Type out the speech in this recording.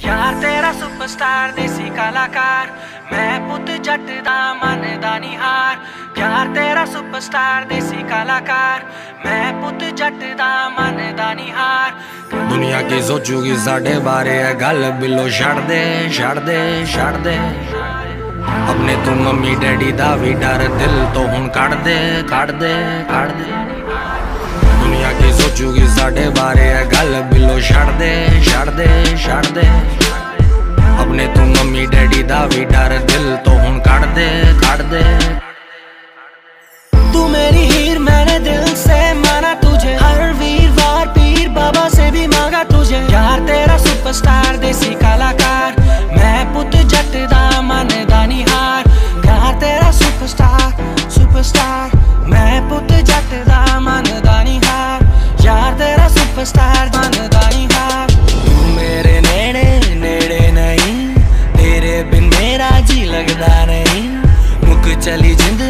यार तेरा सुपरस्टार देसी कलाकार, मैं पुत जट दा मन दा निहार। यार तेरा सुपरस्टार देसी कलाकार, मैं पुत जट दा मन दा निहार। दुनिया की सोचूगी साढ़े बारे है गल बिलो छड़ दे छड़ दे छड़ दे। अपने तू मम्मी डैडी दा भी डर दिल तो हुन कड़ दे कड़ दे कड़ दे। दुनिया की सोचूगी साढ़े बारे है गल बिलो छड़ दे छड़ दे छड़ दे। अपने तू मम्मी डैडी दा भी डर दिल तो हुन कड़ दे कड़ दे। तू मेरी हीर मैंने दिल से माना तुझे, हर वीरवार पीर बाबा से भी मांगा तुझे। यार तेरा सुपरस्टार देसी कलाकार, मैं पुत जट दा मन दा निहार। यार तेरा सुपरस्टार सुपरस्टार, मैं पुत जट दा मन दा निहार। यार तेरा सुपरस्टार मन दा निहार। तू मेरे नेड़े नेड़े नहीं, तेरे बिन मेरा जी लगदा नहीं। मुक चली जिंद